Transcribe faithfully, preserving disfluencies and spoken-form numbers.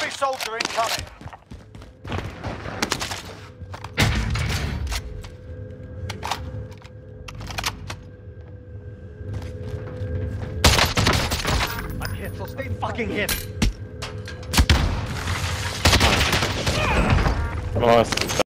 Enemy soldier incoming. I'm hit, so stay fucking hit. Nice.